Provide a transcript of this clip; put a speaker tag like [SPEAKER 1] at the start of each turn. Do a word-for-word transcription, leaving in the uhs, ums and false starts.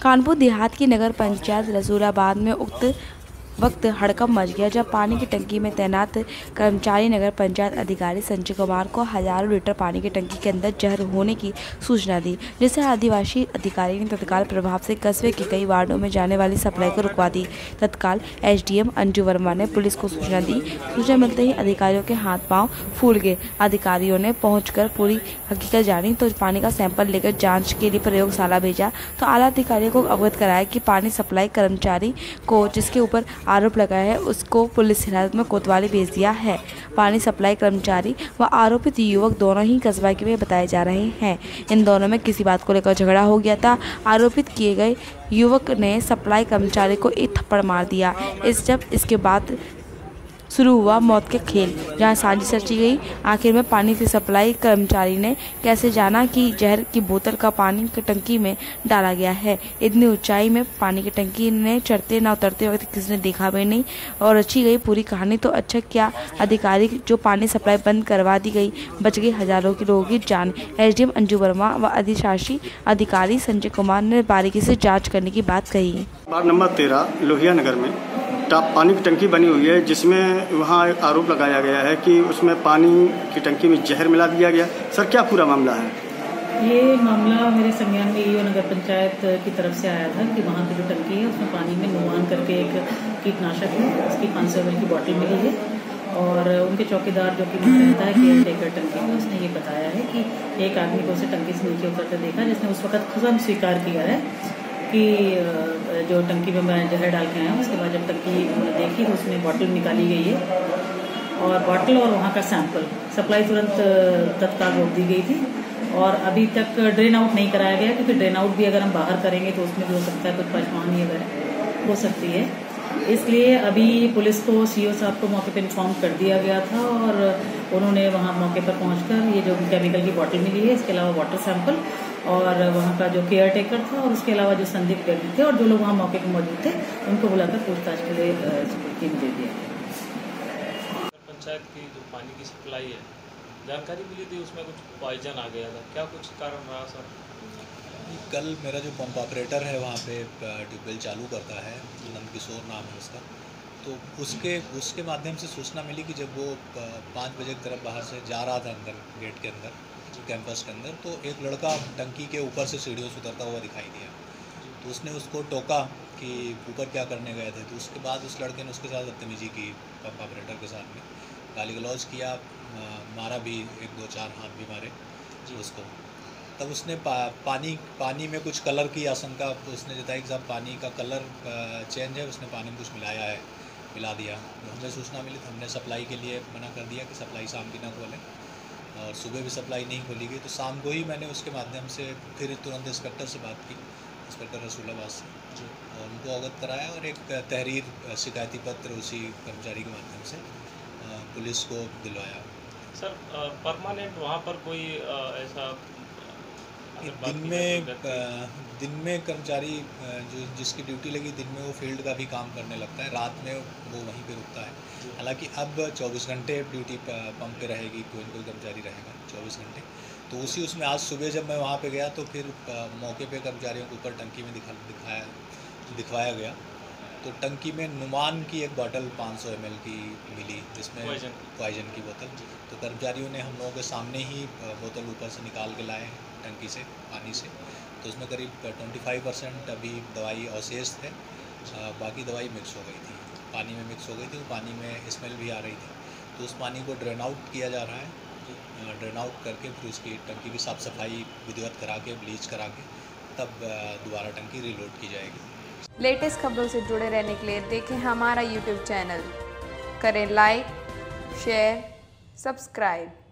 [SPEAKER 1] कानपुर देहात की नगर पंचायत रसूलाबाद में उक्त वक्त हड़कंप मच गया जब पानी की टंकी में तैनात कर्मचारी नगर पंचायत अधिकारी संजय कुमार को हजारों लीटर पानी की टंकी के अंदर जहर होने की सूचना दी, जिससे आदिवासी अधिकारी ने तत्काल प्रभाव से कस्बे के कई वार्डों में जाने वाली सप्लाई को रुकवा दी। तत्काल एसडीएम अंजू वर्मा ने पुलिस को सूचना दी। सूचना मिलते ही अधिकारियों के हाथ पांव फूल गए। अधिकारियों ने पहुंचकर पूरी हकीकत जानी तो पानी का सैंपल लेकर जाँच के लिए प्रयोगशाला भेजा तो आला अधिकारियों को अवगत कराया कि पानी सप्लाई कर्मचारी को जिसके ऊपर आरोप लगाया है उसको पुलिस हिरासत में कोतवाली भेज दिया है। पानी सप्लाई कर्मचारी व आरोपित युवक दोनों ही कस्बा के बताए जा रहे हैं। इन दोनों में किसी बात को लेकर झगड़ा हो गया था। आरोपित किए गए युवक ने सप्लाई कर्मचारी को एक थप्पड़ मार दिया। इस जब इसके बाद शुरू हुआ मौत के खेल, जहां साजिश रची गई। आखिर में पानी की सप्लाई कर्मचारी ने कैसे जाना कि जहर की बोतल का पानी की टंकी में डाला गया है। इतनी ऊंचाई में पानी की टंकी ने चढ़ते न उतरते वक्त किसी ने देखा भी नहीं और रची गई पूरी कहानी। तो अच्छा क्या अधिकारी जो पानी सप्लाई बंद करवा दी गई, बच गई हजारों की लोगों की जान। एसडीएम अंजू वर्मा व अधिशासी अधिकारी संजय कुमार ने बारीकी से जाँच करने की बात कही।
[SPEAKER 2] वार्ड नंबर तेरह लोहिया नगर में पानी की टंकी बनी हुई है, जिसमें वहाँ आरोप लगाया गया है कि उसमें पानी की टंकी में जहर मिला दिया गया। सर, क्या पूरा मामला है?
[SPEAKER 3] ये मामला मेरे संज्ञान में ईओ नगर पंचायत की तरफ से आया था कि वहाँ की जो टंकी है उसमें पानी में नुमान करके एक कीटनाशक है, उसकी पाँच सौ एम एल की बोतल मिली है। और उनके चौकीदार जो कि वहाँ रहता है केयर टेकर टंकी में, उसने ये बताया है कि एक आदमी को उसे टंकी से नीचे उतरते देखा, जिसने उस वक्त खुद स्वीकार किया है कि जो टंकी में मैं जहर डाल के आया हूँ। उसके बाद जब टंकी देखी तो उसमें बॉटल निकाली गई है और बॉटल और वहाँ का सैंपल सप्लाई तुरंत तत्काल रोक दी गई थी। और अभी तक ड्रेन आउट नहीं कराया गया, क्योंकि ड्रेन आउट भी अगर हम बाहर करेंगे तो उसमें भी हो सकता है कुछ परेशानी अगर हो सकती है। इसलिए अभी पुलिस को सीओ साहब को मौके पर इन्फॉर्म कर दिया गया था और उन्होंने वहाँ मौके पर पहुँचकर ये जो केमिकल की बॉटल मिली है, इसके अलावा वाटर सैंपल और वहाँ का जो केयर टेकर था और उसके अलावा जो संदिग्ध व्यक्ति थे और जो लोग वहाँ मौके पर मौजूद थे, उनको बुलाकर पूछताछ के लिए टीम दे दिया।
[SPEAKER 4] पंचायत की जो पानी की सप्लाई है, जानकारी मिली थी उसमें कुछ पॉइजन आ गया था, क्या कुछ कारण रहा सर?
[SPEAKER 5] कल मेरा जो पंप ऑपरेटर है वहाँ पे ट्यूबवेल चालू करता है, नंद किशोर नाम है उसका, तो उसके उसके माध्यम से सूचना मिली कि जब वो पाँच बजे की तरफ बाहर से जा रहा था अंदर गेट के अंदर कैंपस के अंदर, तो एक लड़का टंकी के ऊपर से सीढ़ियों से उतरता हुआ दिखाई दिया। तो उसने उसको टोका कि ऊपर क्या करने गए थे। तो उसके बाद उस लड़के ने उसके साथ बदतमीजी की, पंप ऑपरेटर के साथ में गाली गलौज किया, मारा भी, एक दो चार हाथ भी मारे उसको। तब उसने पा, पानी पानी में कुछ कलर की आशंका उसने जताई कि साहब पानी का कलर चेंज है, उसने पानी में कुछ मिलाया है, मिला दिया। तो हमें सूचना मिली तो हमने सप्लाई के लिए मना कर दिया कि सप्लाई शाम की ना खोलें और सुबह भी सप्लाई नहीं खोली गई। तो शाम को ही मैंने उसके माध्यम से फिर तुरंत इंस्पेक्टर से बात की, इंस्पेक्टर रसूलाबाद से, और उनको अवगत कराया और एक तहरीर शिकायती पत्र उसी कर्मचारी के माध्यम से पुलिस को दिलवाया।
[SPEAKER 4] सर, परमानेंट वहाँ पर कोई ऐसा
[SPEAKER 5] दिन में दिन में कर्मचारी जो जिसकी ड्यूटी लगी दिन में वो फील्ड का भी काम करने लगता है, रात में वो वहीं पे रुकता है। हालांकि अब चौबीस घंटे ड्यूटी पंप पे रहेगी, कोई न कोई कर्मचारी रहेगा चौबीस घंटे। तो उसी उसमें आज सुबह जब मैं वहाँ पे गया तो फिर मौके पे कर्मचारियों के ऊपर टंकी में दिखा दिखाया दिखवाया गया तो टंकी में नुमान की एक बोतल पाँच सौ एम एल की मिली, जिसमें पॉइजन की बोतल। तो कर्मचारियों ने हम लोगों के सामने ही बोतल ऊपर से निकाल के लाए टंकी से, पानी से। तो उसमें करीब पच्चीस परसेंट अभी दवाई अवशेष थे, बाकी दवाई मिक्स हो गई थी, पानी में मिक्स हो गई थी। पानी में स्मेल भी आ रही थी। तो उस पानी को ड्रेन आउट किया जा रहा है, ड्रेन आउट करके फिर उसकी टंकी की साफ़ सफाई विधिवत करा के, ब्लीच करा के तब दोबारा टंकी रीलोड की जाएगी।
[SPEAKER 6] लेटेस्ट खबरों से जुड़े रहने के लिए देखें हमारा यूट्यूब चैनल, करें लाइक, शेयर, सब्सक्राइब।